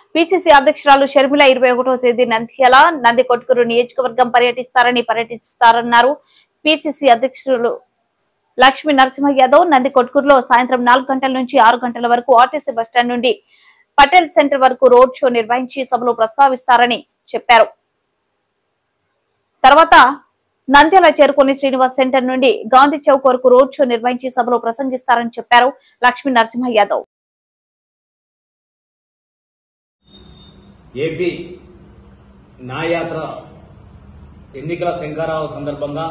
PCC అధ్యక్షురాలు షర్మిల 21వ తేదీ నంద్యాల నందికొట్కూరు నియోజకవర్గం పర్యటిస్తారన్నారు. పిసిసి అధ్యక్షులు లక్ష్మీ నరసింహ యాదవ్ నందికొట్కూరులో సాయంత్రం 4 గంటల నుంచి 6 గంటల వరకు ఆర్టీసీ బస్టాండ్ నుండి పటేల్ సెంటర్ వరకు రోడ్ షో నిర్వహించి సభలో ప్రస్తావిస్తారని చెప్పారు. తర్వాత నంద్యాల చేరుకుని శ్రీనివాస్ సెంటర్ నుండి గాంధీ చౌక్ వరకు రోడ్ షో నిర్వహించి సభలో ప్రసంగిస్తారని చెప్పారు లక్ష్మీ నరసింహ యాదవ్. ఏపీ న్యాయయాత్ర ఎన్నికల శంఖారావు సందర్భంగా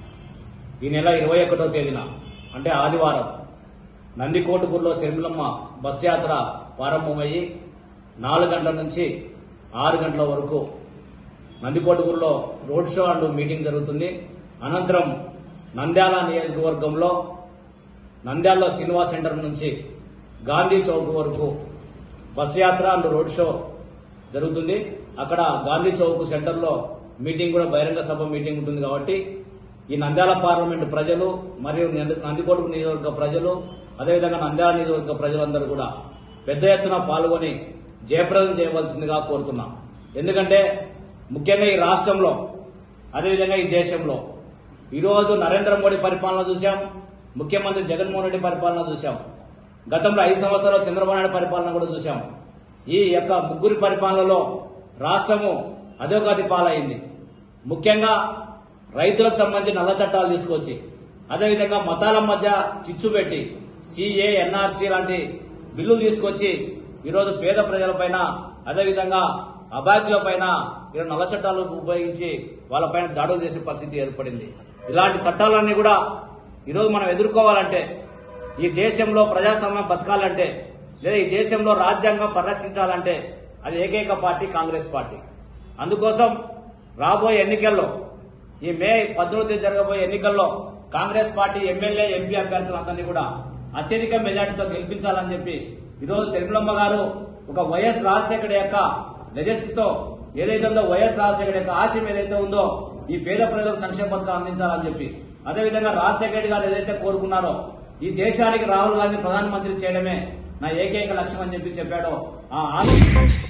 ఈ నెల 21వ తేదీన అంటే ఆదివారం నందికొట్కూరులో షర్మిలమ్మ బస్ యాత్ర ప్రారంభమయ్యి 4 గంటల నుంచి 6 గంటల వరకు నందికొట్కూరులో రోడ్ షో అండ్ మీటింగ్ జరుగుతుంది. అనంతరం నంద్యాల నియోజకవర్గంలో నంద్యాలలో శ్రీనివాస్ సెంటర్ నుంచి గాంధీ చౌక్ వరకు బస్ యాత్ర అండ్ రోడ్ షో జరుగుతుంది. అక్కడ గాంధీ చౌక్ సెంటర్ లో మీటింగ్ కూడా బహిరంగ సభ మీటింగ్ ఉంటుంది. కాబట్టి ఈ నంద్యాల పార్లమెంటు ప్రజలు మరియు నందికొట్కూరు నియోజకవర్గ ప్రజలు అదేవిధంగా నంద్యాల నియోజకవర్గ ప్రజలందరూ కూడా పెద్ద ఎత్తున పాల్గొని జయప్రదం చేయవలసిందిగా కోరుతున్నాం. ఎందుకంటే ముఖ్యంగా ఈ రాష్ట్రంలో అదేవిధంగా ఈ దేశంలో ఈరోజు నరేంద్ర మోడీ పరిపాలన చూశాం, ముఖ్యమంత్రి జగన్మోహన్ రెడ్డి పరిపాలన చూశాం, గతంలో 5 సంవత్సరాలు చంద్రబాబు నాయుడు పరిపాలన కూడా చూశాం. ఈ యొక్క ముగ్గురి పరిపాలనలో రాష్ట్రము అధోగతి పాలైంది. ముఖ్యంగా రైతులకు సంబంధించి నల్ల చట్టాలు తీసుకొచ్చి అదేవిధంగా మతాల మధ్య చిచ్చు పెట్టి సిఏ ఎన్ఆర్సీ లాంటి బిల్లులు తీసుకొచ్చి ఈరోజు పేద ప్రజలపైన అదేవిధంగా అబాధ్యులపైన ఈరోజు నల్ల చట్టాలు ఉపయోగించి వాళ్ళపైన దాడులు చేసే పరిస్థితి ఏర్పడింది. ఇలాంటి చట్టాలన్నీ కూడా ఈరోజు మనం ఎదుర్కోవాలంటే, ఈ దేశంలో ప్రజాస్వామ్యం బతకాలంటే, లేదా ఈ దేశంలో రాజ్యాంగం పరిరక్షించాలంటే అది ఏకైక పార్టీ కాంగ్రెస్ పార్టీ. అందుకోసం రాబోయే ఎన్నికల్లో ఈ మే 18వ తేదీ జరగబోయే ఎన్నికల్లో కాంగ్రెస్ పార్టీ ఎమ్మెల్యే ఎంపీ అభ్యర్థులందరినీ కూడా అత్యధిక మెజార్టీతో గెలిపించాలని చెప్పి ఈరోజు షర్మిలమ్మ గారు ఒక వైఎస్ రాజశేఖర్ యొక్క లెగసీతో ఏదైతే ఉందో, వైఎస్ రాజశేఖర్ యొక్క ఆశయం ఏదైతే ఉందో ఈ పేద ప్రజలకు సంక్షేమ పథకాలు అందించాలని చెప్పి, అదేవిధంగా రాజశేఖర రెడ్డి గారు ఏదైతే కోరుకున్నారో ఈ దేశానికి రాహుల్ గాంధీ ప్రధానమంత్రి చేయడమే నా ఏకైక లక్ష్యం అని చెప్పి చెప్పాడో ఆ